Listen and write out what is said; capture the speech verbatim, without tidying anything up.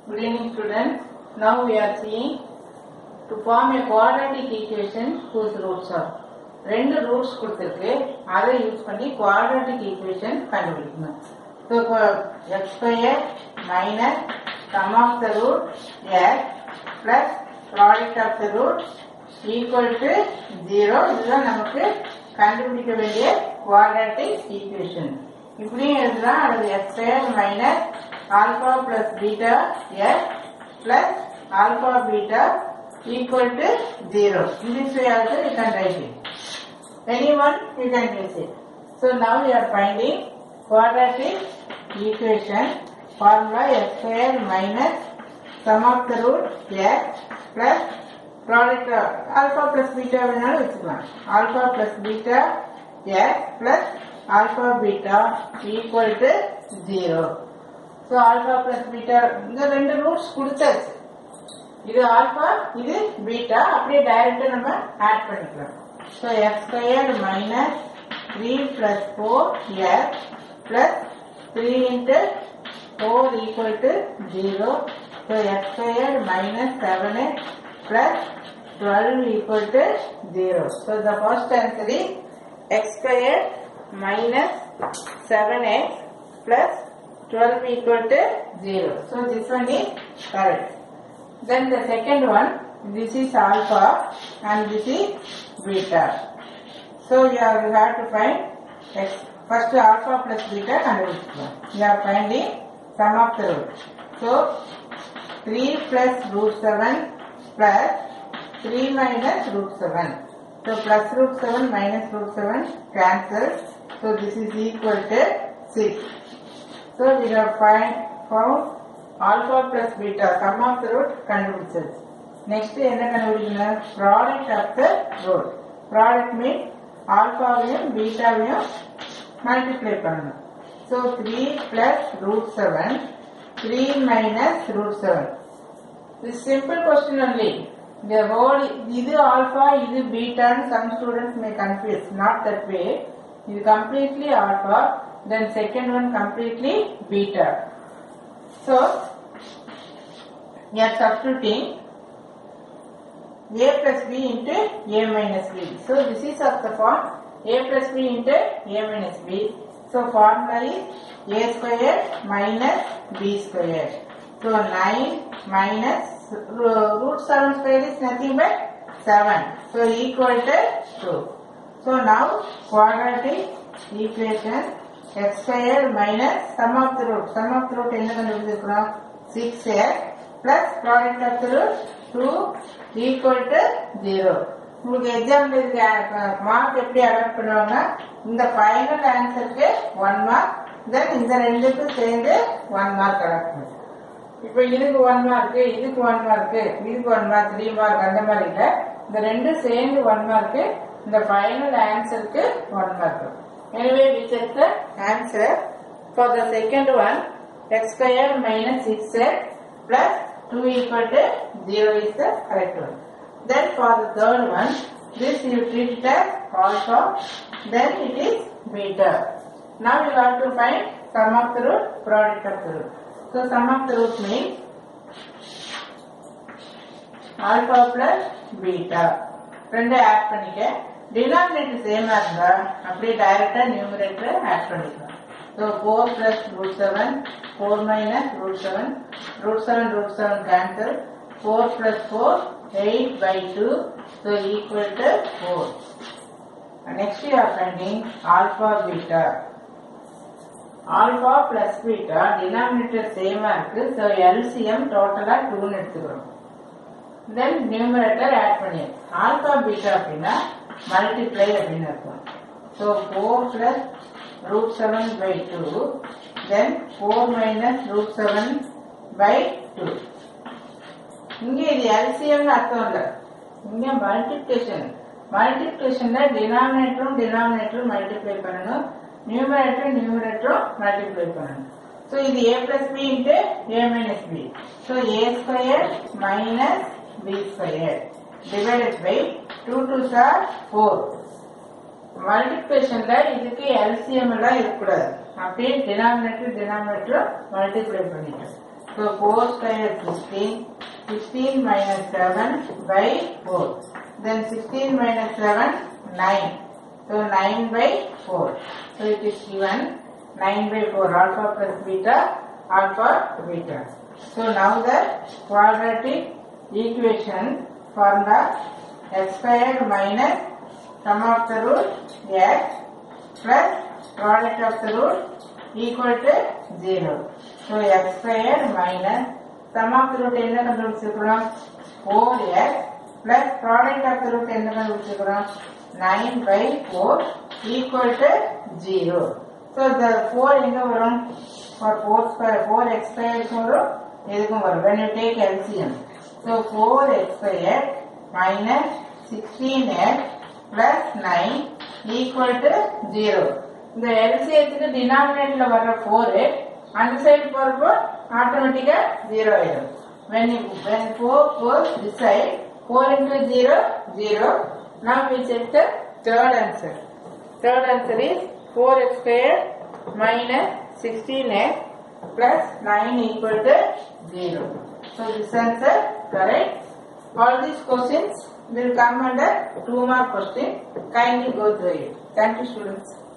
Good evening students. Now we are seeing to form a quadratic equation whose roots are. ரெண்டு roots கொடுத்திருக்கு. அதை use பண்ணி quadratic equation கண்டுபிடிக்கணும். So x square minus sum of the root x plus product of the root equal to zero. இதுதான் நமக்கு கண்டுபிடிக்க வேண்டிய quadratic equation. இப்படியும் எழுதலாம். அது x square minus alpha plus beta x plus alpha beta equal to zero. In this way also you can write it. Anyone you can use it. So now we are finding quadratic equation. Formula x square minus sum of the root x plus product of alpha plus beta வேணாலும் வச்சுக்கலாம். Alpha plus beta x plus alpha beta equal to zero. So alpha plus beta இந்த ரெண்டு roots கொடுத்தாச்சு. இது alpha இது beta அப்படியே டைரக்டா நம்ம ஆட் பண்ணிக்கலாம். So x squared minus three plus four x plus three into four equal to zero. So x squared minus seven x plus twelve equal to zero. So the first answer is x squared minus seven x plus twelve equal to zero. So this one is correct. Then the second one, this is alpha and this is beta. So you have, you have to find x, first alpha plus beta and you are finding sum of the root. So three plus root seven plus three minus root seven. So plus root seven minus root seven cancels. So this is equal to six. So we have find, found alpha plus beta, sum of the root contributions. Next என்ன கண்டுபிடிக்கணும்? Product of the root. Product means alpha வையும் beta வையும் multiply பண்ணணும். So three plus root seven, three minus root seven. This simple question only. The whole இது alpha, இது beta and some students may confuse. Not that way. இது completely alpha, then second one completely beta. So, we are substituting a plus b into a minus b. So, this is of the form a plus b into a minus b. So, formula is a square minus b square. So, nine minus root seven square is nothing but seven. So, equal to two. So, now quadratic equation x square minus sum of the root. Sum of the root என்ன கண்டுபிடிச்சிருக்கிறோம்? six x plus product of the root two equal to zero. உங்களுக்கு example இருக்கு mark எப்படி allot பண்ணுவாங்க? இந்த final ஆன்சருக்கு one mark, then இந்த ரெண்டுக்கும் சேர்ந்து one மார்க் அலாட் பண்ணுவாங்க. இப்போ இதுக்கு one மார்க், இதுக்கு one மார்க், இதுக்கு one மார்க், three மார்க் அந்த மாதிரி இல்லை. இந்த ரெண்டும் சேர்ந்து one மார்க், இந்த ஃபைனல் ஆன்சருக்கு one mark. Anyway, we check the answer. For the second one, x square minus six x plus two equal to zero is the correct one. Then for the third one, this you treat it as alpha, then it is beta. Now you have to find sum of the root, product of the root. So sum of the root means alpha plus beta. ரெண்டு add பண்ணிக்க. Denominator same as the அப்படியே directly numerator add பண்ணிக்கலாம். So four plus root seven, four minus root seven, root seven root seven cancel, four plus four, eight by two, so equal to four. And next we are finding alpha beta. Alpha plus beta denominator same as இருக்கு. So L C M total two னு எடுத்துக்கிறோம். Then numerator add பண்ணியாச்சு. Alpha beta அப்படின்னா multiply அப்படின்னு அர்த்தம். So four plus root seven by two, then four minus root seven by two. இங்கே இது L C M அர்த்தம் இல்லை, இங்கே மல்டிப்ளிகேஷன். மல்டிப்ளிகேஷன்ல டினாமினேட்டரும் டினாமினேட்டரும் மல்டிப்ளை பண்ணணும், நியூமரேட்டரும் நியூமரேட்டரும் மல்டிப்ளை பண்ணணும். So இது a plus b into a minus b. So a square minus b square divided by two twos are four. மல்டிப்ளிகேஷன்ல இதுக்கு எல்சிஎம் எல்லாம் இருக்கக்கூடாது, அப்படியே டினாமினேட்டர் டினாமினேட்டர் மல்டிப்ளை பண்ணிட்டோம். So four square sixteen. sixteen minus seven by four. Then sixteen minus seven, nine. So nine by four. So it is given nine by four, alpha plus beta, alpha beta. So now the quadratic equation formula x squared minus sum of the root x plus product of the root equal to zero. So x squared minus sum of the root என்ன கண்டுபிடிச்சிருக்கிறோம் four x plus product of the root என்ன கண்டுபிடிச்சிருக்கிறோம் nine by four equal to zero. So the four எங்க வரும் for four square four x squared வரும் எதுக்கும் வரும் when you take L C M. So four x squared minus sixteen x plus nine equal to zero. இந்த L C M க்கு denominatorல வர four அந்த side போறப்போ ஆட்டோமேட்டிக்கா zero ஆயிடும். When you, when four goes this side, four into zero, zero. Now we check the third answer. Third answer is four x squared minus sixteen x plus nine equal to zero. So this answer correct. All these questions will come under two mark question. Kindly go through it. Thank you, students.